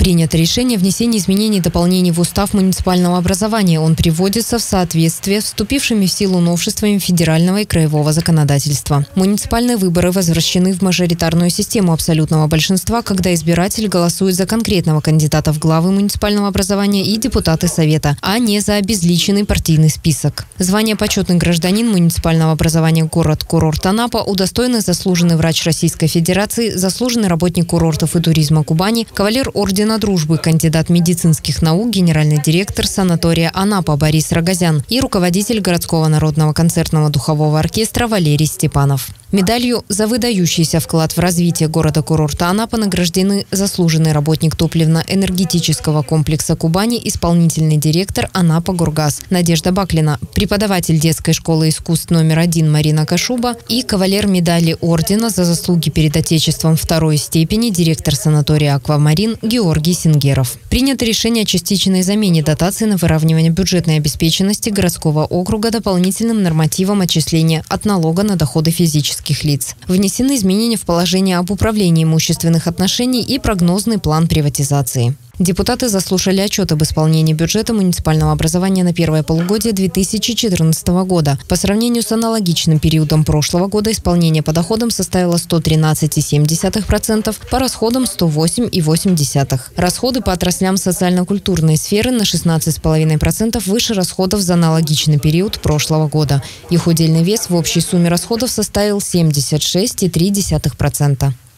Принято решение о внесении изменений и дополнений в устав муниципального образования. Он приводится в соответствие с вступившими в силу новшествами федерального и краевого законодательства. Муниципальные выборы возвращены в мажоритарную систему абсолютного большинства, когда избиратель голосует за конкретного кандидата в главы муниципального образования и депутаты совета, а не за обезличенный партийный список. Звание «Почетный гражданин муниципального образования город-курорт Анапа» удостоены заслуженный врач Российской Федерации, заслуженный работник курортов и туризма Кубани, кавалер ордена дружбы, кандидат медицинских наук, генеральный директор санатория Анапа Борис Рогозян и руководитель городского народного концертного духового оркестра Валерий Степанов. Медалью за выдающийся вклад в развитие города-курорта Анапа награждены заслуженный работник топливно-энергетического комплекса Кубани, исполнительный директор Анапа Горгаз Надежда Баклина, преподаватель детской школы искусств номер 1 Марина Кашуба и кавалер медали ордена за заслуги перед Отечеством второй степени директор санатория «Аквамарин» Георгий Сингеров. Принято решение о частичной замене дотации на выравнивание бюджетной обеспеченности городского округа дополнительным нормативом отчисления от налога на доходы физических лиц. Внесены изменения в положение об управлении имущественных отношений и прогнозный план приватизации. Депутаты заслушали отчет об исполнении бюджета муниципального образования на первое полугодие 2014 года. По сравнению с аналогичным периодом прошлого года исполнение по доходам составило 113,7%, по расходам 108,8%. Расходы по отраслям социально-культурной сферы на 16,5% выше расходов за аналогичный период прошлого года. Их удельный вес в общей сумме расходов составил 76,3%.